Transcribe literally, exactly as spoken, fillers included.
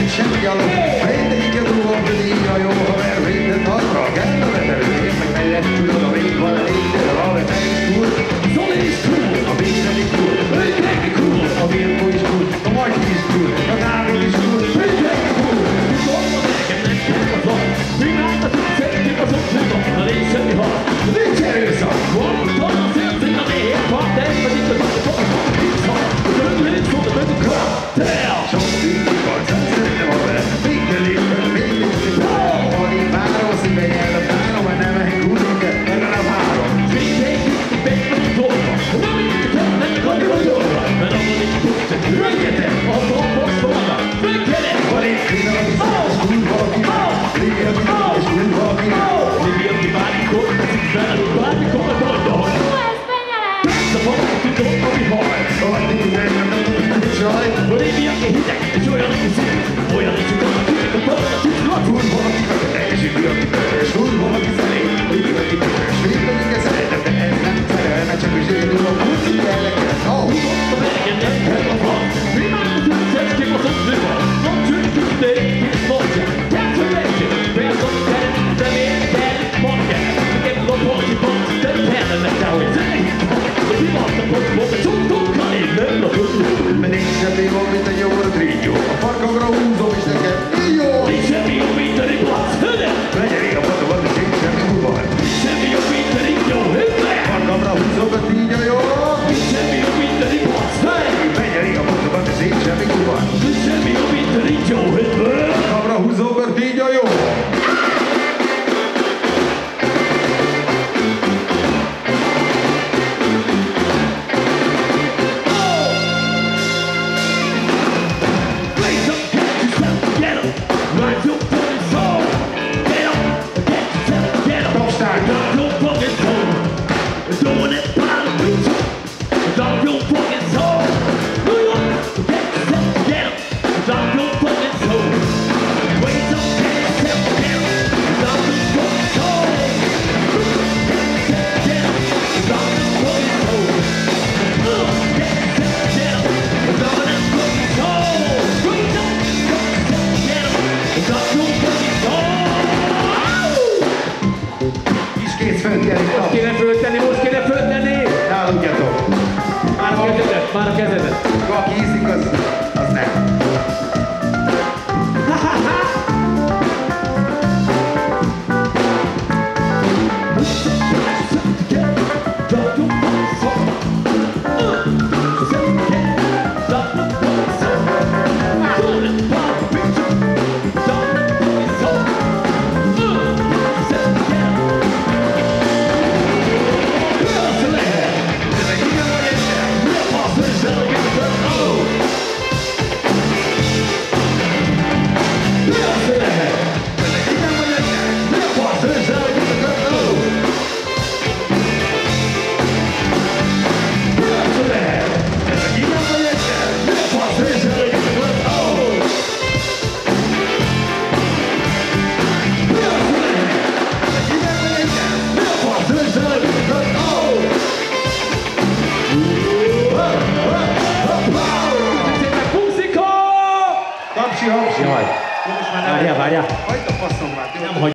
nincs semmi alap. Ha mindegyik a durva, hogy így a jó haver, mindent arra kell a vetelő. Én meg melyet tudod, a még van elég, de a vetel is cool. Zoli is cool, a Béren is cool, mindenki cool, a Mirko is cool, a Marti is cool, a Dávid is cool, mindenki cool. Gondolom nekem nem kell az ad, imádtatok, szeretjük az otthonban, a nincs semmi hal, nincs erőszak. Gondolom a szélszín, a méhér part, de ez pedig az otthon, nincs hal, a döntőt szól, a döntő kartel. Sok szintű karcát szeretem a vele, minden évben, minden szépen. Van én várom, szíven jel a párom, mert nem mehet úrunkat, ebben a várom. Mindenki, mindenki a dolga, nem így kell, nem akarni a dolga, mert abban nincs tudsz, rengeteg, azon posztolva, rengeteg. Van én kínál, aki szeretsz kurva, aki már, légi, aki már, és kurva, aki már. Légi, aki bármikor, teszik fel, bármikor a dolga. Persze van, aki tudom, ami haj. Van én nem, nem, nem, nem, nem, csaj. Van én aki hideg, és olyan, aki szép, olyan, aki csak annak hideg, a bal, aki szlak. Kurva, aki fekete, és így aki peres, kurva, aki szelé, légi, aki peres, légi, aki szeretem, de ez nem szerelme, csak is én a kurva, jeleket, ó. Húzott a melegen, nem kell a van. Imádom, hogy szedjük az ott nőva. Nem tűnik, hogy de én is mondja. Játsza legyen, persze, hogy terem, de miért kell, mondja. Nekem a polci pont, de kellene kell, hogy zenét. Hogy imattam, hogy volt a csontokkal, én nem lakod. Mert nincs semmi jó, mint a jó a trígyó. A farkamra húzom is neked, így jó. Nincs semmi jó, mint a ripac, hőde. Legyen ég a padokat, és nincs semmi kurva. Nincs semmi jó, mint a trígyó, hőde. Farkamra húzom a trígyó, jó. Nincs semmi jó, mint a ripac, hőde. Legyen ég a padokat, és nincs semmi kurva. Nincs semmi jó, mint a trígyó, hőde. Farkamra húzom a trígyó, jó. Most kéne föltenni, most kéne föltenni! Náludjatok! Már a kezedet, már a kezedet! Aki hiszik, az, az nem. Jaj, várjál, várjál. Hagyd a faszom már. Nem hagy.